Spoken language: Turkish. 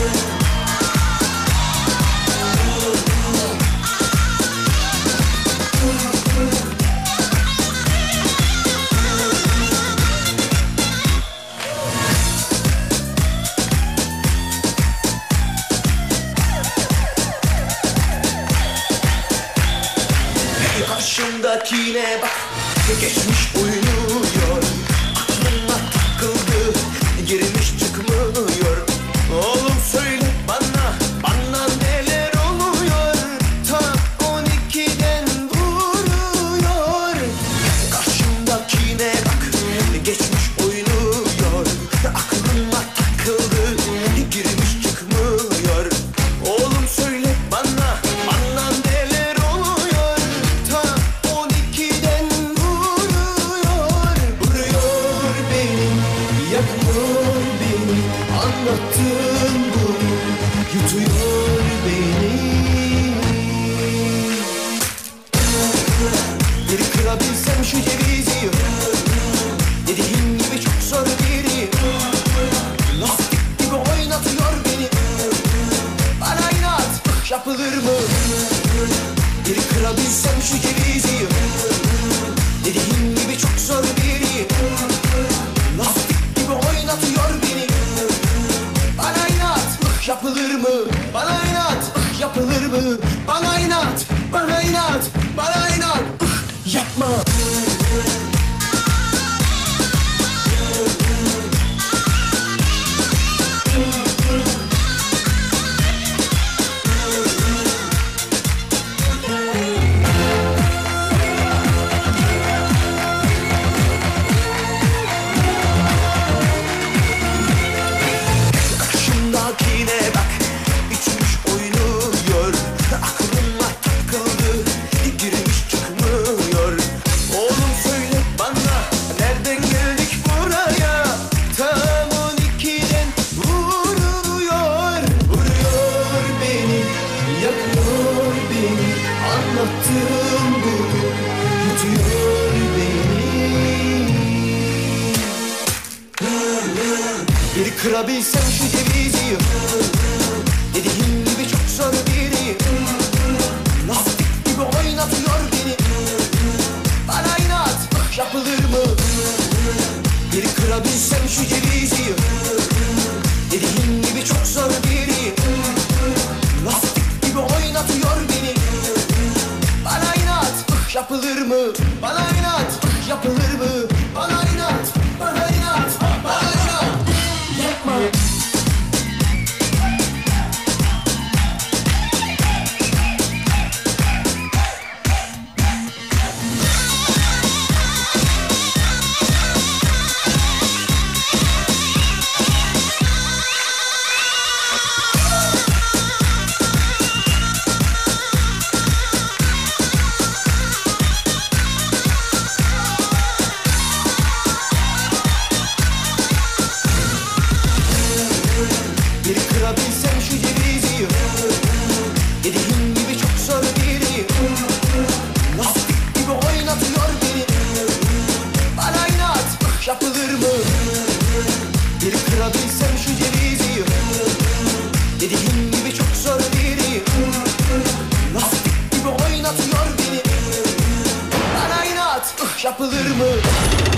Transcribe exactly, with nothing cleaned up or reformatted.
Karşımdakine bak, geçmiş oynuyor. Aklıma takıldı, girmiş çıkmıyor. Oğlum söyle bana, bana neler oluyor? Ta on ikiden vuruyor. Karşımdakine bak, geçmiş oynuyor. Aklıma takıldı, girmiş çıkmıyor. Oğlum söyle bana, bana neler oluyor? Ta on ikiden vuruyor. Vuruyor beni, yakıyor beni. Anlattığın bu yutuyor beni. Bir kırabilsem şu cevizi, dediğin gibi çok zor biri. Lastik gibi oynatıyor beni. Bana inat, yapılır mı? Bir kırabilsem şu cevizi, dediğin gibi çok zor biri. Lastik gibi oynatıyor beni. Bana inat, yapılır mı? Bana inat, yapılır mı? Bana inat, bana inat, bana inat. Yapma. Karşımdakine bak, içmiş oynuyor. Aklıma takıldı, girmiş çıkmıyor. Oğlum söyle bana, nereden geldik buraya? Tam on ikiden vuruyor. Vuruyor beni, yakıyor beni. Anlattığım bu yutuyor beni. Bir kırabilsem şu cevizi, dediğin gibi çok zor biri. Lastik gibi oynatıyor beni. Bana inat, yapılır mı? Bir kırabilsem şu cevizi, dediğin gibi çok zor biri. Lastik gibi oynatıyor beni. Bana inat, yapılır mı? Bana inat, yapılır mı? Bana inat, bana inat, bana inat. Yapma. Bir kırabilsem şu cevizi, dediğin gibi çok zor biri. Lastik gibi oynatıyor beni. Bana inat, yapılır mı? Bir kırabilsem şu cevizi, dediğin gibi çok zor biri. Lastik gibi oynatıyor beni. Bana inat, yapılır mı?